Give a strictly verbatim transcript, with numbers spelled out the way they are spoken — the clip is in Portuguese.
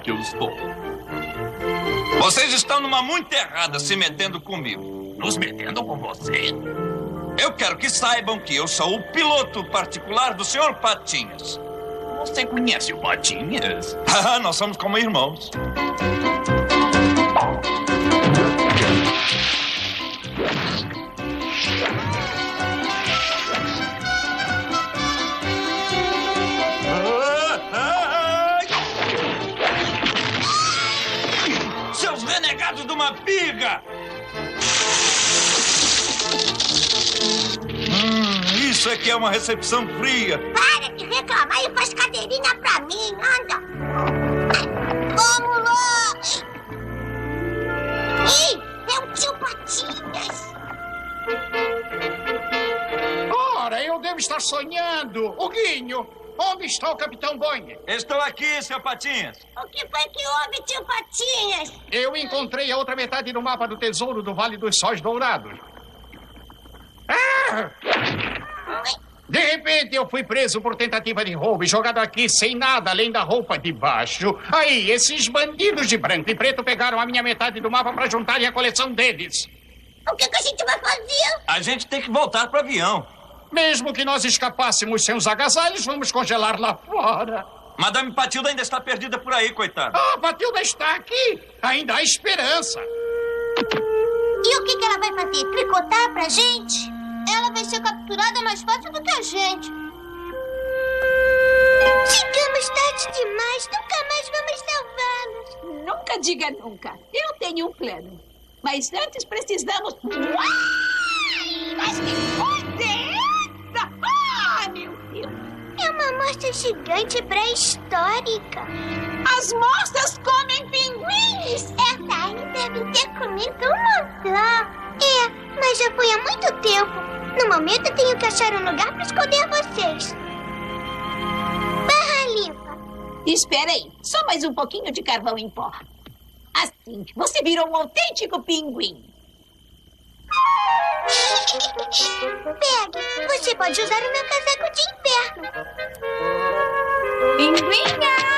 que eu estou. Vocês estão numa muito errada se metendo comigo. Nos metendo com você? Eu quero que saibam que eu sou o piloto particular do senhor Patinhas. Você conhece o Patinhas? Ah, nós somos como irmãos. Seus renegados de uma piga! Hum, isso aqui é uma recepção fria. Para de reclamar e faz cadeirinha pra mim, anda. Vamos lá. Ei, é o tio Patinhas. Ora, eu devo estar sonhando. O Guinho, onde está o Capitão Boing? Estou aqui, seu Patinhas. O que foi que houve, tio Patinhas? Eu encontrei a outra metade do mapa do tesouro do Vale dos Sóis Dourados. Ah! De repente, eu fui preso por tentativa de roubo e jogado aqui sem nada além da roupa de baixo. Aí, esses bandidos de branco e preto pegaram a minha metade do mapa para juntarem a coleção deles. O que, que a gente vai fazer? A gente tem que voltar pro avião. Mesmo que nós escapássemos sem os agasalhos, vamos congelar lá fora. Madame Patilda ainda está perdida por aí, coitada. Ah, Patilda está aqui. Ainda há esperança. E o que, que ela vai fazer? Tricotar pra gente? Ela vai ser capturada mais fácil do que a gente. Chegamos tarde demais. Nunca mais vamos salvá-los. Nunca diga nunca. Eu tenho um plano. Mas antes precisamos... Uai! Mas que coisa é essa? Ah, meu Deus! É uma mostra gigante pré-histórica. As moças comem pinguins! Essa aí deve ter comido um montão. É, mas já foi há muito tempo. No momento, eu tenho que achar um lugar para esconder vocês. Barra limpa. Espera aí. Só mais um pouquinho de carvão em pó. Assim, você virou um autêntico pinguim. Pegue. Você pode usar o meu casaco de inverno. Pinguinha!